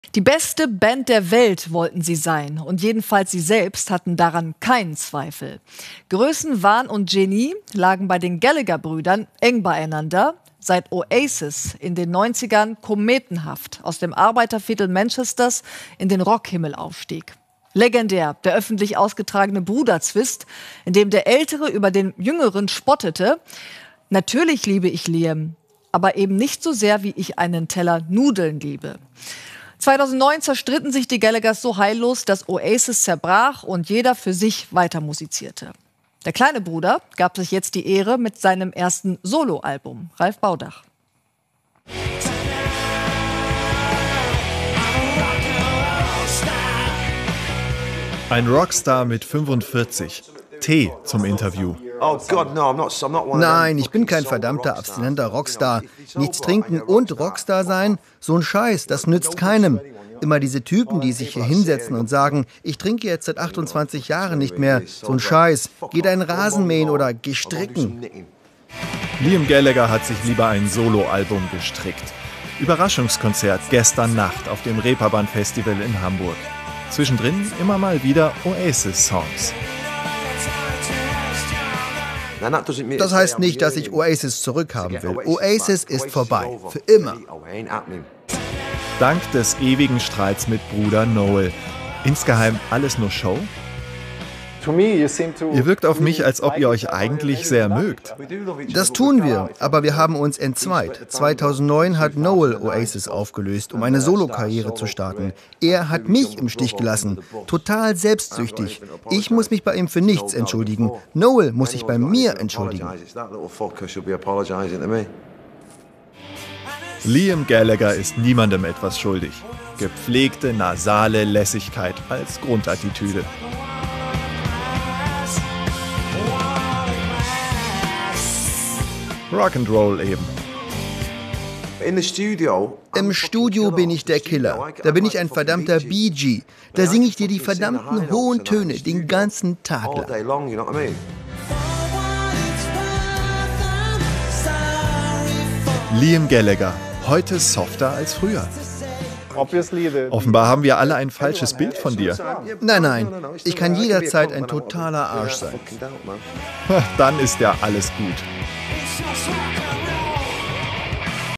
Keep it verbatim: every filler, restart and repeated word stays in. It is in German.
Die beste Band der Welt wollten sie sein und jedenfalls sie selbst hatten daran keinen Zweifel. Größenwahn und Genie lagen bei den Gallagher-Brüdern eng beieinander, seit Oasis in den neunzigern kometenhaft aus dem Arbeiterviertel Manchesters in den Rockhimmel aufstieg. Legendär der öffentlich ausgetragene Bruderzwist, in dem der Ältere über den Jüngeren spottete: Natürlich liebe ich Liam, aber eben nicht so sehr, wie ich einen Teller Nudeln liebe. zweitausendneun zerstritten sich die Gallaghers so heillos, dass Oasis zerbrach und jeder für sich weiter musizierte. Der kleine Bruder gab sich jetzt die Ehre mit seinem ersten Soloalbum. Ralf Baudach. Ein Rockstar mit fünfundvierzig. Tee zum Interview. Nein, ich bin kein verdammter abstinenter Rockstar. Nichts trinken und Rockstar sein? So ein Scheiß, das nützt keinem. Immer diese Typen, die sich hier hinsetzen und sagen, ich trinke jetzt seit achtundzwanzig Jahren nicht mehr. So ein Scheiß. Geh deinen Rasen mähen oder geh stricken. Liam Gallagher hat sich lieber ein Soloalbum gestrickt. Überraschungskonzert gestern Nacht auf dem Reeperbahn Festival in Hamburg. Zwischendrin immer mal wieder Oasis-Songs. Das heißt nicht, dass ich Oasis zurückhaben will. Oasis ist vorbei. Für immer. Dank des ewigen Streits mit Bruder Noel. Insgeheim alles nur Show? Ihr wirkt auf mich, als ob ihr euch eigentlich sehr mögt. Das tun wir, aber wir haben uns entzweit. zweitausendneun hat Noel Oasis aufgelöst, um eine Solokarriere zu starten. Er hat mich im Stich gelassen. Total selbstsüchtig. Ich muss mich bei ihm für nichts entschuldigen. Noel muss sich bei mir entschuldigen. Liam Gallagher ist niemandem etwas schuldig. Gepflegte, nasale Lässigkeit als Grundattitüde. Rock'n'Roll eben. Im Studio bin ich der Killer. Da bin ich ein verdammter Bee Gee. Da singe ich dir die verdammten hohen Töne den ganzen Tag lang. Liam Gallagher, heute softer als früher. Offenbar haben wir alle ein falsches Bild von dir. Nein, nein, ich kann jederzeit ein totaler Arsch sein. Dann ist ja alles gut. It's just like